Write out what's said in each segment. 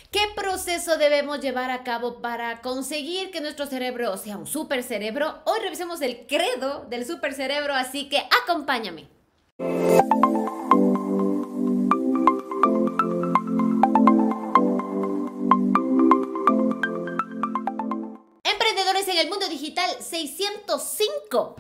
¿Qué proceso debemos llevar a cabo para conseguir que nuestro cerebro sea un super cerebro? Hoy revisemos el credo del super cerebro, así que acompáñame. Emprendedores en el mundo digital 605.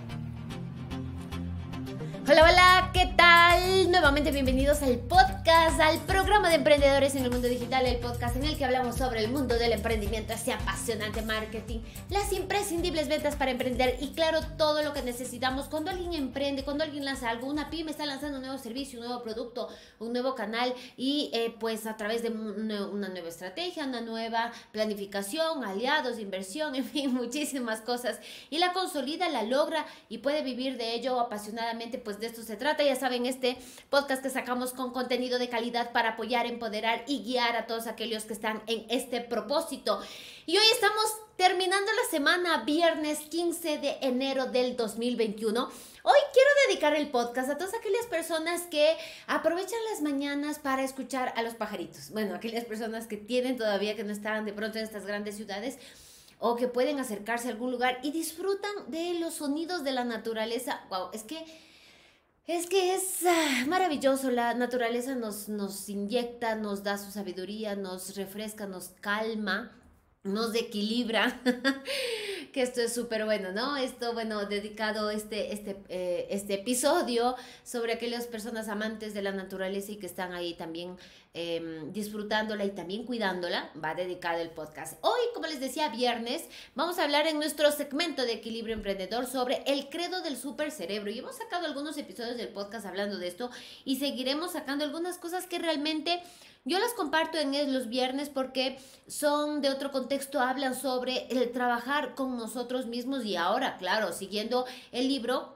Hola, hola, ¿qué tal? Nuevamente bienvenidos al podcast, al programa de Emprendedores en el Mundo Digital, el podcast en el que hablamos sobre el mundo del emprendimiento, ese apasionante marketing, las imprescindibles ventas para emprender y claro, todo lo que necesitamos cuando alguien emprende, cuando alguien lanza algo, una pyme está lanzando un nuevo servicio, un nuevo producto, un nuevo canal y pues a través de una nueva estrategia, una nueva planificación, aliados, inversión, en fin, muchísimas cosas y la consolida, la logra y puede vivir de ello apasionadamente, pues de esto se trata. Ya saben, este podcast que sacamos con contenido de calidad para apoyar, empoderar y guiar a todos aquellos que están en este propósito. Y hoy estamos terminando la semana, viernes 15 de enero del 2021. Hoy quiero dedicar el podcast a todas aquellas personas que aprovechan las mañanas para escuchar a los pajaritos. Bueno, aquellas personas que tienen todavía, que no están de pronto en estas grandes ciudades, o que pueden acercarse a algún lugar y disfrutan de los sonidos de la naturaleza. Wow, es maravilloso. La naturaleza nos inyecta, nos da su sabiduría, nos refresca, nos calma, nos equilibra. Que esto es súper bueno, ¿no? Esto, bueno, dedicado este episodio sobre aquellas personas amantes de la naturaleza y que están ahí también disfrutándola y también cuidándola, va dedicado el podcast. Hoy, como les decía, viernes, vamos a hablar en nuestro segmento de Equilibrio Emprendedor sobre el credo del super cerebro. Y hemos sacado algunos episodios del podcast hablando de esto y seguiremos sacando algunas cosas que realmente yo las comparto en los viernes porque son de otro contexto, hablan sobre el trabajar con nosotros mismos y ahora, claro, siguiendo el libro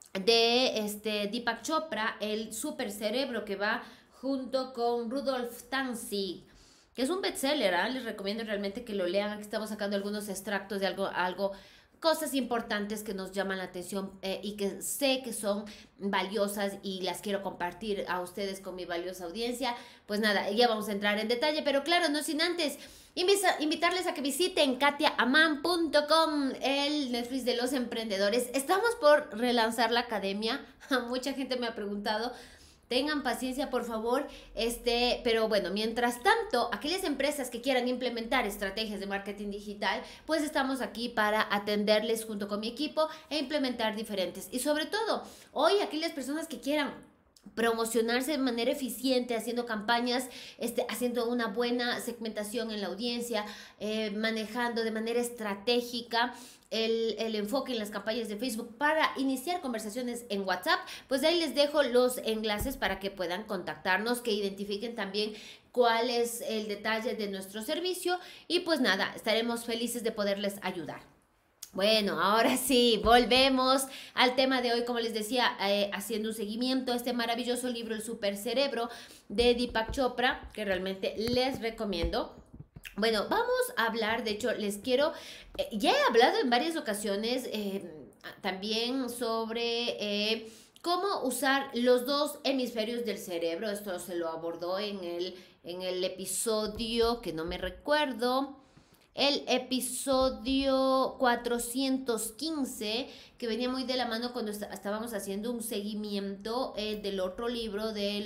de Deepak Chopra, el super cerebro, que va junto con Rudolf Tanzig, que es un bestseller, ¿eh? Les recomiendo realmente que lo lean. Aquí estamos sacando algunos extractos de algo cosas importantes que nos llaman la atención y que sé que son valiosas y las quiero compartir a ustedes con mi valiosa audiencia. Pues nada, ya vamos a entrar en detalle, pero claro, no sin antes invitarles a que visiten katiaaman.com, el Netflix de los emprendedores. Estamos por relanzar la academia. Mucha gente me ha preguntado. Tengan paciencia, por favor. Pero bueno, mientras tanto, aquellas empresas que quieran implementar estrategias de marketing digital, pues estamos aquí para atenderles junto con mi equipo e implementar diferentes. Y sobre todo, hoy aquellas personas que quieran promocionarse de manera eficiente, haciendo campañas, haciendo una buena segmentación en la audiencia, manejando de manera estratégica el enfoque en las campañas de Facebook para iniciar conversaciones en WhatsApp, pues de ahí les dejo los enlaces para que puedan contactarnos, que identifiquen también cuál es el detalle de nuestro servicio y pues nada, estaremos felices de poderles ayudar. Bueno, ahora sí, volvemos al tema de hoy, como les decía, haciendo un seguimiento a este maravilloso libro, El Super Cerebro, de Deepak Chopra, que realmente les recomiendo. Bueno, vamos a hablar, de hecho, ya he hablado en varias ocasiones también sobre cómo usar los dos hemisferios del cerebro. Esto se lo abordó en el episodio que no me recuerdo. El episodio 415, que venía muy de la mano cuando estábamos haciendo un seguimiento del otro libro de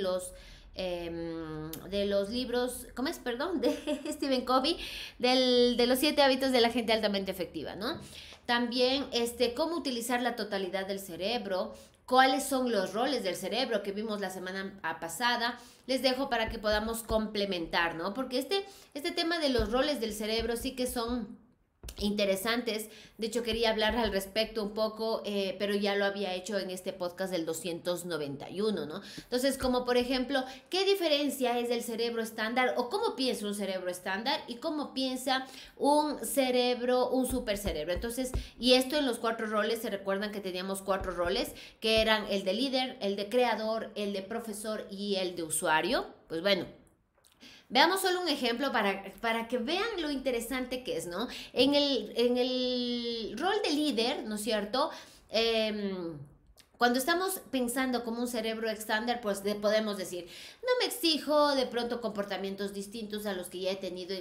los libros, ¿cómo es? Perdón, de Stephen Covey, de los 7 hábitos de la gente altamente efectiva, ¿no? También, cómo utilizar la totalidad del cerebro, cuáles son los roles del cerebro que vimos la semana pasada. Les dejo para que podamos complementar, ¿no? Porque este tema de los roles del cerebro sí que son interesantes. De hecho, quería hablar al respecto un poco, pero ya lo había hecho en este podcast del 291, ¿no? Entonces, como por ejemplo, ¿qué diferencia es del cerebro estándar o cómo piensa un cerebro estándar y cómo piensa un super cerebro? Entonces, y esto en los 4 roles, se recuerdan que teníamos 4 roles, que eran el de líder, el de creador, el de profesor y el de usuario. Pues bueno, veamos solo un ejemplo para que vean lo interesante que es, ¿no? En el rol de líder, ¿no es cierto? Cuando estamos pensando como un cerebro estándar, pues podemos decir, no me exijo de pronto comportamientos distintos a los que ya he tenido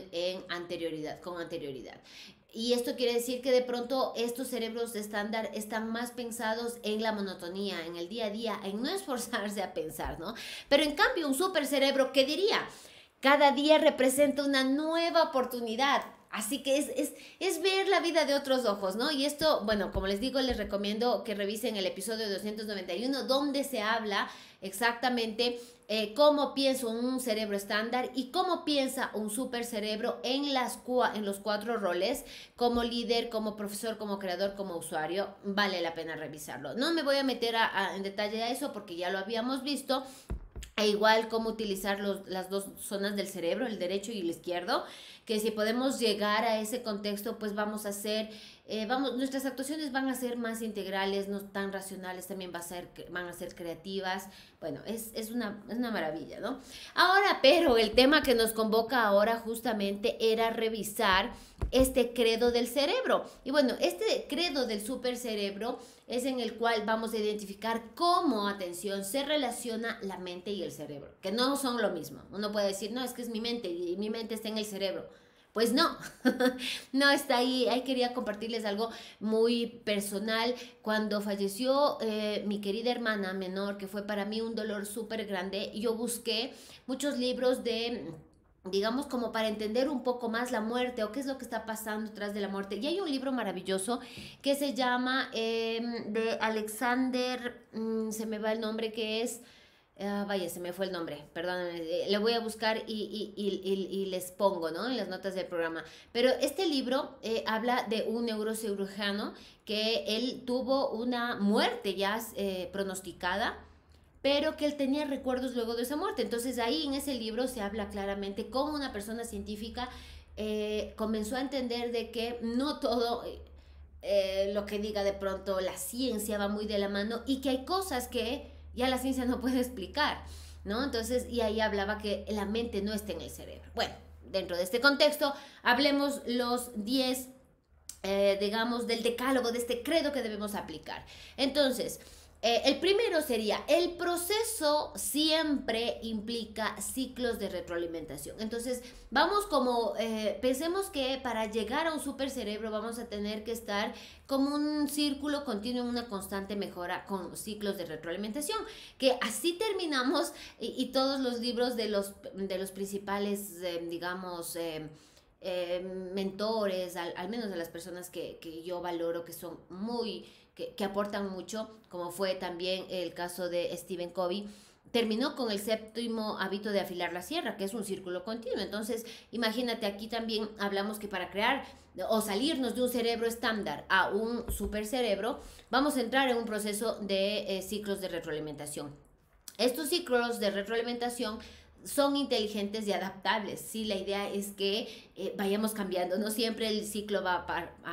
con anterioridad. Y esto quiere decir que de pronto estos cerebros estándar están más pensados en la monotonía, en el día a día, en no esforzarse a pensar, ¿no? Pero en cambio, un super cerebro, ¿qué diría? Cada día representa una nueva oportunidad. Así que es ver la vida de otros ojos, ¿no? Y esto, bueno, como les digo, les recomiendo que revisen el episodio 291, donde se habla exactamente cómo piensa un cerebro estándar y cómo piensa un super cerebro en los 4 roles, como líder, como profesor, como creador, como usuario. Vale la pena revisarlo. No me voy a meter en detalle a eso porque ya lo habíamos visto. E igual cómo utilizar las dos zonas del cerebro, el derecho y el izquierdo, que si podemos llegar a ese contexto, pues vamos a hacer, nuestras actuaciones van a ser más integrales, no tan racionales, también van a ser creativas. Bueno, es una maravilla, ¿no? Ahora, pero el tema que nos convoca ahora justamente era revisar este credo del cerebro. Y bueno, este credo del supercerebro es en el cual vamos a identificar cómo, atención, se relaciona la mente y el cerebro, que no son lo mismo. Uno puede decir, no, es que es mi mente y mi mente está en el cerebro. Pues no, no está ahí. Ahí quería compartirles algo muy personal. Cuando falleció mi querida hermana menor, que fue para mí un dolor súper grande, yo busqué muchos libros de, digamos, como para entender un poco más la muerte o qué es lo que está pasando detrás de la muerte. Y hay un libro maravilloso que se llama de Alexander, se me va el nombre, que es... vaya, se me fue el nombre, perdón, le voy a buscar y les pongo, ¿no? En las notas del programa. Pero este libro habla de un neurocirujano que él tuvo una muerte ya pronosticada, pero que él tenía recuerdos luego de esa muerte. Entonces ahí en ese libro se habla claramente cómo una persona científica comenzó a entender de que no todo... lo que diga de pronto la ciencia va muy de la mano y que hay cosas que ya la ciencia no puede explicar, ¿no? Entonces, y ahí hablaba que la mente no está en el cerebro. Bueno, dentro de este contexto, hablemos los 10, digamos, del decálogo, de este credo que debemos aplicar. Entonces, el primero sería, el proceso siempre implica ciclos de retroalimentación. Entonces, vamos como, pensemos que para llegar a un supercerebro vamos a tener que estar como un círculo continuo, una constante mejora con ciclos de retroalimentación, que así terminamos y todos los libros de los principales, digamos, mentores, al menos de las personas que yo valoro, que son muy... Que aportan mucho, como fue también el caso de Stephen Covey, terminó con el 7º hábito de afilar la sierra, que es un círculo continuo. Entonces, imagínate, aquí también hablamos que para crear o salirnos de un cerebro estándar a un supercerebro, vamos a entrar en un proceso de ciclos de retroalimentación. Estos ciclos de retroalimentación son inteligentes y adaptables. Sí, la idea es que vayamos cambiando. No siempre el ciclo va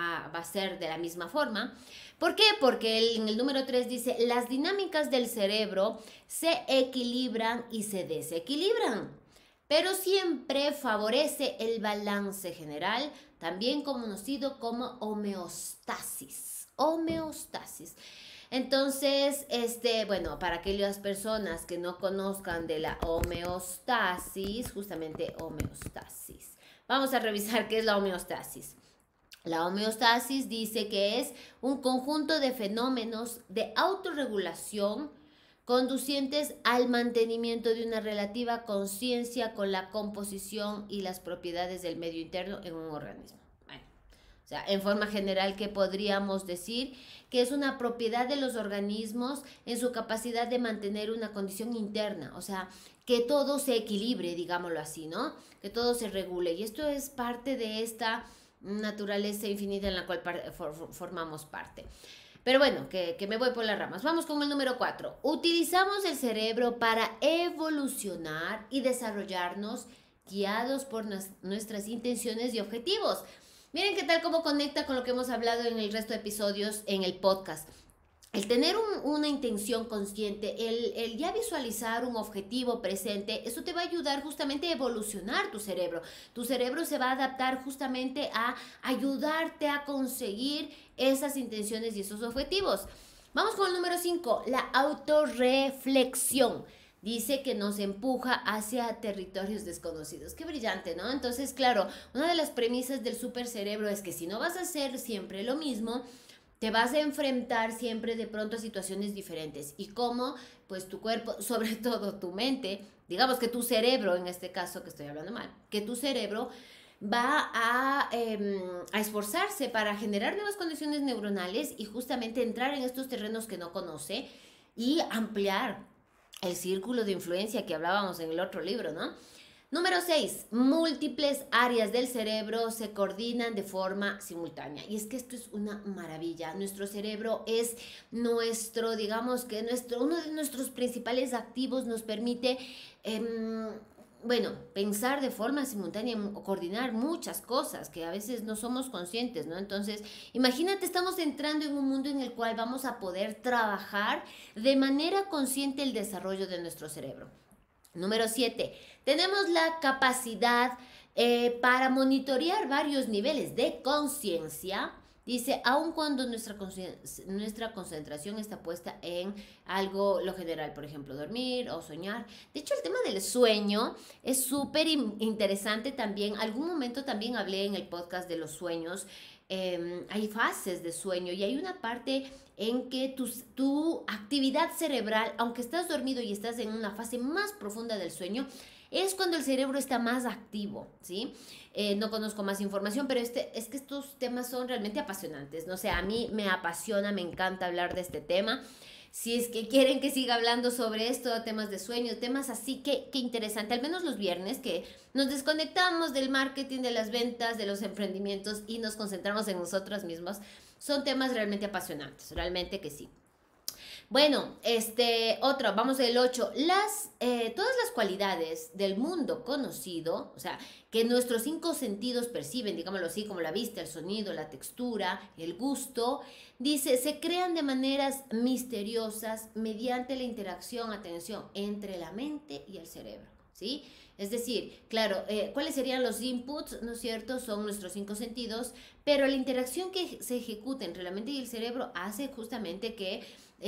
a ser de la misma forma. ¿Por qué? Porque en el número 3 dice, las dinámicas del cerebro se equilibran y se desequilibran, pero siempre favorece el balance general, también conocido como homeostasis. Homeostasis. Entonces, bueno, para aquellas personas que no conozcan de la homeostasis, justamente homeostasis. Vamos a revisar qué es la homeostasis. La homeostasis dice que es un conjunto de fenómenos de autorregulación conducientes al mantenimiento de una relativa conciencia con la composición y las propiedades del medio interno en un organismo. Bueno, o sea, en forma general, ¿qué podríamos decir? Que es una propiedad de los organismos en su capacidad de mantener una condición interna, o sea, que todo se equilibre, digámoslo así, ¿no? Que todo se regule. Y esto es parte de esta naturaleza infinita en la cual formamos parte. Pero bueno, que me voy por las ramas. Vamos con el número 4. Utilizamos el cerebro para evolucionar y desarrollarnos guiados por nuestras intenciones y objetivos. Miren qué tal cómo conecta con lo que hemos hablado en el resto de episodios en el podcast. El tener una intención consciente, el ya visualizar un objetivo presente, eso te va a ayudar justamente a evolucionar tu cerebro. Tu cerebro se va a adaptar justamente a ayudarte a conseguir esas intenciones y esos objetivos. Vamos con el número 5, la autorreflexión. Dice que nos empuja hacia territorios desconocidos. Qué brillante, ¿no? Entonces, claro, una de las premisas del supercerebro es que si no vas a hacer siempre lo mismo, te vas a enfrentar siempre de pronto a situaciones diferentes. ¿Y cómo? Pues tu cuerpo, sobre todo tu mente, digamos que tu cerebro, en este caso que estoy hablando mal, que tu cerebro va a esforzarse para generar nuevas conexiones neuronales y justamente entrar en estos terrenos que no conoce y ampliar el círculo de influencia que hablábamos en el otro libro, ¿no? Número 6, múltiples áreas del cerebro se coordinan de forma simultánea. Y es que esto es una maravilla. Nuestro cerebro es nuestro, digamos que uno de nuestros principales activos, nos permite, bueno, pensar de forma simultánea o coordinar muchas cosas que a veces no somos conscientes, ¿no? Entonces, imagínate, estamos entrando en un mundo en el cual vamos a poder trabajar de manera consciente el desarrollo de nuestro cerebro. Número 7, tenemos la capacidad para monitorear varios niveles de conciencia. Dice, aun cuando nuestra concentración está puesta en algo, lo general, por ejemplo, dormir o soñar. De hecho, el tema del sueño es súper interesante también. Algún momento también hablé en el podcast de los sueños. Hay fases de sueño y hay una parte en que tu actividad cerebral, aunque estás dormido y estás en una fase más profunda del sueño, es cuando el cerebro está más activo, ¿sí? No conozco más información, pero es que estos temas son realmente apasionantes, ¿no? O sea, a mí me apasiona, me encanta hablar de este tema. Si es que quieren que siga hablando sobre esto, temas de sueño, temas así, que interesante, al menos los viernes, que nos desconectamos del marketing, de las ventas, de los emprendimientos y nos concentramos en nosotros mismos, son temas realmente apasionantes, realmente que sí. Bueno, vamos al 8. Todas las cualidades del mundo conocido, o sea, que nuestros 5 sentidos perciben, digámoslo así, como la vista, el sonido, la textura, el gusto, dice, se crean de maneras misteriosas mediante la interacción, atención, entre la mente y el cerebro, ¿sí? Es decir, claro, ¿cuáles serían los inputs? ¿No es cierto? Son nuestros 5 sentidos, pero la interacción que se ejecuta entre la mente y el cerebro hace justamente que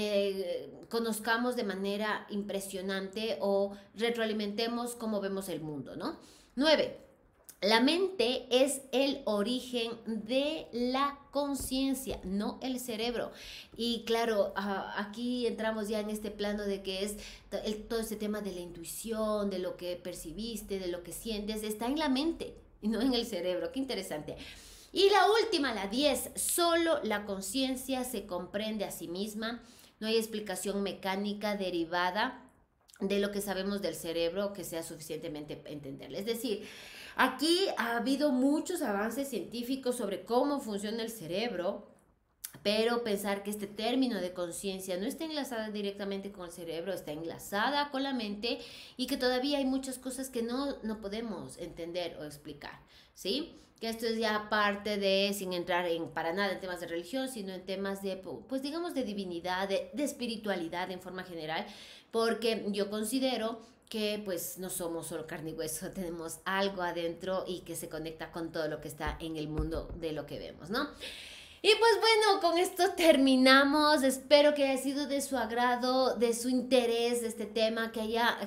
conozcamos de manera impresionante o retroalimentemos cómo vemos el mundo, ¿no? 9. La mente es el origen de la conciencia, no el cerebro. Y claro, aquí entramos ya en este plano de que es todo este tema de la intuición, de lo que percibiste, de lo que sientes, está en la mente y no en el cerebro. Qué interesante. Y la última, la 10, solo la conciencia se comprende a sí misma. No hay explicación mecánica derivada de lo que sabemos del cerebro que sea suficientemente entenderle. Es decir, aquí ha habido muchos avances científicos sobre cómo funciona el cerebro, pero pensar que este término de conciencia no está enlazada directamente con el cerebro, está enlazada con la mente y que todavía hay muchas cosas que no podemos entender o explicar, ¿sí? Que esto es ya parte de, sin entrar para nada en temas de religión, sino en temas de, pues digamos, de divinidad, de espiritualidad en forma general, porque yo considero que pues no somos solo carne y hueso, tenemos algo adentro y que se conecta con todo lo que está en el mundo de lo que vemos, ¿no? Y pues bueno, con esto terminamos. Espero que haya sido de su agrado, de su interés este tema, que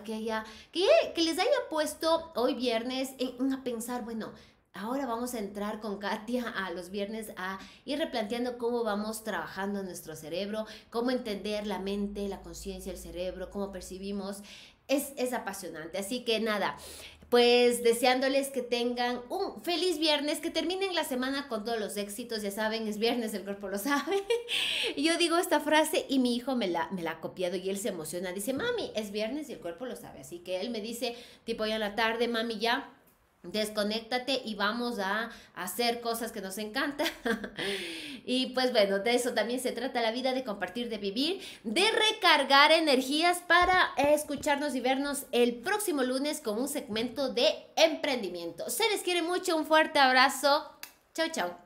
les haya puesto hoy viernes a pensar, bueno, ahora vamos a entrar con Katia a los viernes a ir replanteando cómo vamos trabajando nuestro cerebro, cómo entender la mente, la conciencia, el cerebro, cómo percibimos. Es apasionante. Así que nada, pues deseándoles que tengan un feliz viernes, que terminen la semana con todos los éxitos. Ya saben, es viernes, el cuerpo lo sabe. Yo digo esta frase y mi hijo me la ha copiado y él se emociona. Dice, mami, es viernes y el cuerpo lo sabe. Así que él me dice, tipo ya en la tarde, mami, ya desconéctate y vamos a hacer cosas que nos encantan. Y pues bueno, de eso también se trata la vida, de compartir, de vivir, de recargar energías para escucharnos y vernos el próximo lunes con un segmento de emprendimiento. Se les quiere mucho, un fuerte abrazo. Chau, chau.